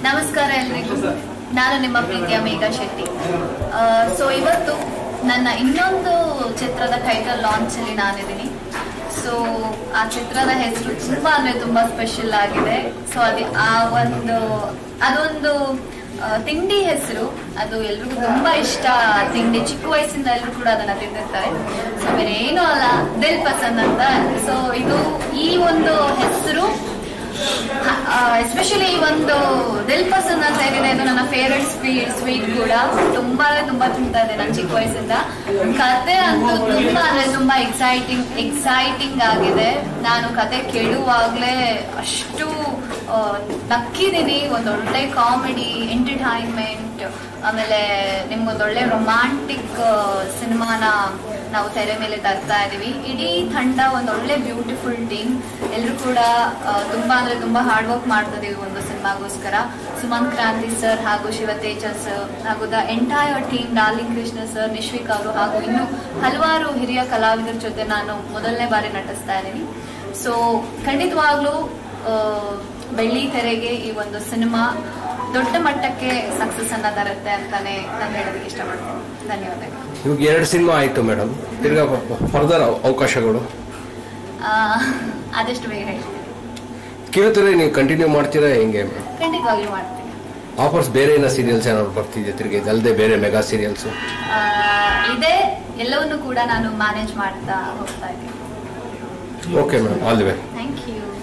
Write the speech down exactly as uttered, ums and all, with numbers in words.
ನಮಸ್ಕಾರ ಎಲ್ಲರಿಗೂ. ನಾನು ನಿಮ್ಮ ಪ್ರೀತಿಯ ಮೇಘಾ ಶೆಟ್ಟಿ. ಸೊ ಇವತ್ತು ನನ್ನ ಇನ್ನೊಂದು ಚಿತ್ರದ ಟೈಟಲ್ ಲಾಂಚ್ ಅಲ್ಲಿ ನಾನಿದ್ದೀನಿ. ಸೊ ಆ ಚಿತ್ರದ ಹೆಸರು ತುಂಬಾ ಅಂದ್ರೆ ತುಂಬಾ ಸ್ಪೆಷಲ್ ಆಗಿದೆ. ಸೊ ಅದು ಆ ಒಂದು ಅದೊಂದು ತಿಂಡಿ ಹೆಸರು, ಅದು ಎಲ್ರಿಗೂ ತುಂಬಾ ಇಷ್ಟ ತಿಂಡಿ. ಚಿಕ್ಕ ವಯಸ್ಸಿಂದ ಎಲ್ಲರೂ ಕೂಡ ಅದನ್ನ ತಿಂದಿರ್ತಾರೆ. ಸೊ ಬೇರೆ ಏನೂ ಅಲ್ಲ, ದಿಲ್ ಪಸಂದ್ ಅಂತ. ಸೊ ಇದು ಈ ಒಂದು ಹೆಸರು ಎಸ್ಪೆಷಲಿ ಈ ಒಂದು ದಿಲ್ ಪಸಂದ್ ಅಂತ ಏನಿದೆ, ಇದು ನನ್ನ ಫೇವ್ರೆಟ್ ಸ್ವೀಟ್ ಸ್ವೀಟ್ ಕೂಡ. ತುಂಬಾ ತುಂಬಾ ತಿಂತಾ ಇದೆ ನಾನು ಚಿಕ್ಕ ವಯಸ್ಸಿಂದ. ಕತೆ ಅಂತೂ ತುಂಬಾ ಅಂದ್ರೆ ತುಂಬಾ ಎಕ್ಸೈಟಿಂಗ್ ಎಕ್ಸೈಟಿಂಗ್ ಆಗಿದೆ. ನಾನು ಕತೆ ಕೇಳುವಾಗ್ಲೇ ಅಷ್ಟು ನಕ್ಕಿದೀನಿ. ಒಂದೊಳ್ಳೆ ಕಾಮಿಡಿ, ಎಂಟರ್ಟೈನ್ಮೆಂಟ್, ಆಮೇಲೆ ನಿಮ್ಗೊಂದೊಳ್ಳೆ ರೊಮ್ಯಾಂಟಿಕ್ ಸಿನಿಮಾನ ನಾವು ತೆರೆ ಮೇಲೆ ತರ್ತಾ ಇದೀವಿ. ಇಡೀ ತಂಡ ಒಂದೊಳ್ಳೆ ಬ್ಯೂಟಿಫುಲ್ ಟೀಮ್. ಎಲ್ಲರೂ ಕೂಡ ತುಂಬಾ ಅಂದ್ರೆ ತುಂಬಾ ಹಾರ್ಡ್ ವರ್ಕ್ ಮಾಡ್ತಾ ಇದೀವಿ ಒಂದು ಸಿನಿಮಾಗೋಸ್ಕರ. ಸುಮಂತ್ ಕ್ರಾಂತಿ ಸರ್ ಹಾಗೂ ಶಿವತೇಜಸ್ ಹಾಗೂ the entire team, darling Krishna sir, Nishvik ಅವರು ಹಾಗೂ ಇನ್ನು ಹಲವಾರು ಹಿರಿಯ ಕಲಾವಿದರ ಜೊತೆ ನಾನು ಮೊದಲನೇ ಬಾರಿ ನಟಿಸ್ತಾ ಇದ್ದೀನಿ. ಸೊ ಖಂಡಿತವಾಗ್ಲೂ ಬೆಳ್ಳಿ ತೆರೆಗೆ ಈ ಒಂದು ಸಿನಿಮಾ ದೊಡ್ಡ ಮಟ್ಟಕ್ಕೆ ಸಕ್ಸಸ್ ಅನ್ನ ತರುತ್ತೆ ಅಂತಾನೆ ನಾನು ಹೇಳೋದಕ್ಕೆ ಇಷ್ಟಪಡ್ತೀನಿ. ಧನ್ಯವಾದಗಳು. ಇವಾಗ ಎರಡು ಸಿನಿಮಾ ಆಯ್ತು ಮೇಡಮ್, ತಿರ್ಗಾ ಫರ್ದರ್ ಅವಕಾಶಗಳು ಆದಷ್ಟು ಬೇಗ ಹೇಳ್ತೀನಿ. ಕಿರುತೆರೆ ನೀವು ಕಂಟಿನ್ಯೂ ಮಾಡ್ತೀರಾ ಹೆಂಗೆ? ಖಂಡಿತವಾಗ್ಲೂ ಮಾಡ್ತೀನಿ. ಆಫರ್ಸ್ ಬೇರೆ ಏನೋ ಸೀರಿಯಲ್ಸ್ ಏನಾದ್ರು ಬರ್ತಿದೆ ತಿರ್ಗಿ ಇದಲ್ಲದೆ ಬೇರೆ ಮೆಗಾ ಸೀರಿಯಲ್ಸ್ ಇದೆ, ಎಲ್ಲವನ್ನೂ ಕೂಡ ನಾನು ಮ್ಯಾನೇಜ್ ಮಾಡ್ತಾ ಹೋಗ್ತಾ ಇದ್ದೀನಿ. Okay ma'am, all the way. Thank you.